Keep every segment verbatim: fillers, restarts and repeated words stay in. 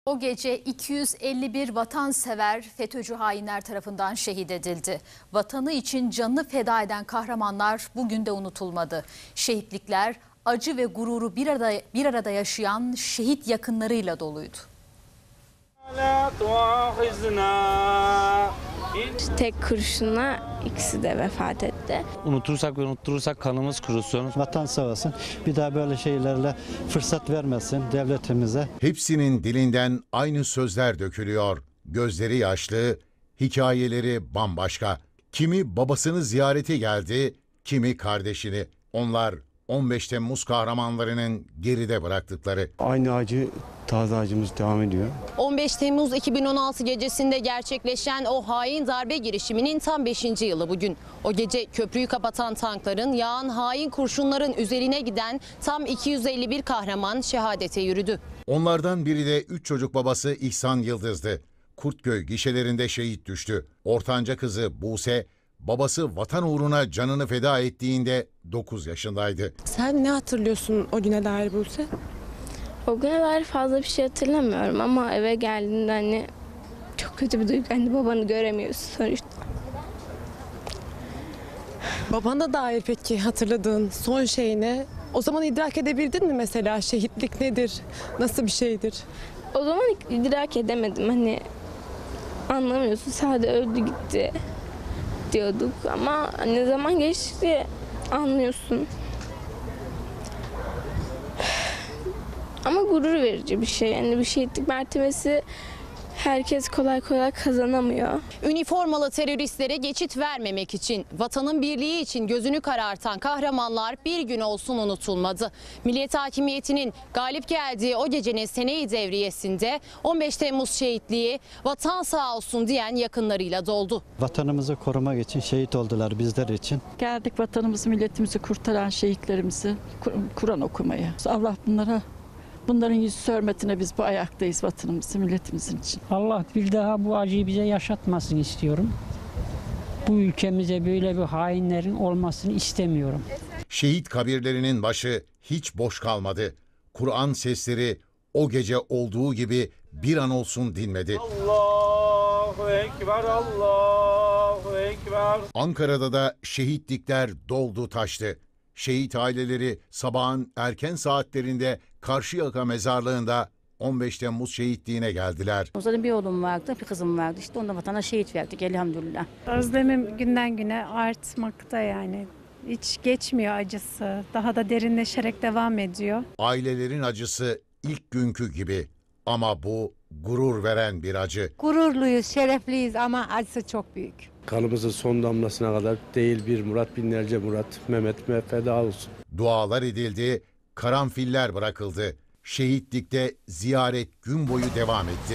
O gece iki yüz elli bir vatansever FETÖ'cü hainler tarafından şehit edildi. Vatanı için canını feda eden kahramanlar bugün de unutulmadı. Şehitlikler acı ve gururu bir arada, bir arada yaşayan şehit yakınlarıyla doluydu. Tek kurşunla ikisi de vefat etti. Unutursak ve unutturursak kanımız kurusun. Vatan sağ olsun. Bir daha böyle şeylerle fırsat vermesin devletimize. Hepsinin dilinden aynı sözler dökülüyor. Gözleri yaşlı, hikayeleri bambaşka. Kimi babasını ziyarete geldi, kimi kardeşini. Onlar on beş Temmuz kahramanlarının geride bıraktıkları. Aynı acı, taze acımız devam ediyor. on beş Temmuz iki bin on altı gecesinde gerçekleşen o hain darbe girişiminin tam beşinci yılı bugün. O gece köprüyü kapatan tankların, yağan hain kurşunların üzerine giden tam iki yüz elli bir kahraman şehadete yürüdü. Onlardan biri de üç çocuk babası İhsan Yıldız'dı. Kurtköy gişelerinde şehit düştü. Ortanca kızı Buse, babası vatan uğruna canını feda ettiğinde dokuz yaşındaydı. Sen ne hatırlıyorsun o güne dair Buse? O güne dair fazla bir şey hatırlamıyorum ama eve geldiğimde hani çok kötü bir duygu. Hani babanı göremiyorsun sonuçta. Babana dair peki hatırladığın son şey ne? O zaman idrak edebildin mi mesela şehitlik nedir? Nasıl bir şeydir? O zaman idrak edemedim, hani anlamıyorsun, sadece öldü gitti diyorduk ama ne zaman geçti anlıyorsun. Ama gurur verici bir şey. Yani bir şehitlik mertebesi herkes kolay kolay kazanamıyor. Üniformalı teröristlere geçit vermemek için, vatanın birliği için gözünü karartan kahramanlar bir gün olsun unutulmadı. Milliyet Hakimiyeti'nin galip geldiği o gecenin sene-i devriyesinde on beş Temmuz şehitliği vatan sağ olsun diyen yakınlarıyla doldu. Vatanımızı korumak için şehit oldular bizler için. Geldik vatanımızı, milletimizi kurtaran şehitlerimizi Kur'an okumaya. Allah bunlara Bunların yüz hürmetine biz bu ayaktayız, vatanımızı, milletimizin için. Allah bir daha bu acıyı bize yaşatmasın istiyorum. Bu ülkemize böyle bir hainlerin olmasını istemiyorum. Şehit kabirlerinin başı hiç boş kalmadı. Kur'an sesleri o gece olduğu gibi bir an olsun dinmedi. Allahu Ekber, Allahu Ekber. Ankara'da da şehitlikler doldu taştı. Şehit aileleri sabahın erken saatlerinde Karşıyaka mezarlığında on beş Temmuz şehitliğine geldiler. Zaten bir oğlum vardı, bir kızım vardı. İşte onda vatana şehit verdik elhamdülillah. Özlemim günden güne artmakta yani. Hiç geçmiyor acısı. Daha da derinleşerek devam ediyor. Ailelerin acısı ilk günkü gibi ama bu gurur veren bir acı. Gururluyuz, şerefliyiz ama acısı çok büyük. Kanımızın son damlasına kadar değil bir Murat, binlerce Murat, Mehmet'ime feda olsun. Dualar edildi, karanfiller bırakıldı. Şehitlikte ziyaret gün boyu devam etti.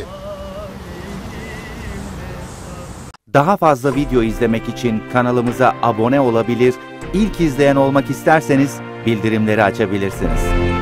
Daha fazla video izlemek için kanalımıza abone olabilir, ilk izleyen olmak isterseniz bildirimleri açabilirsiniz.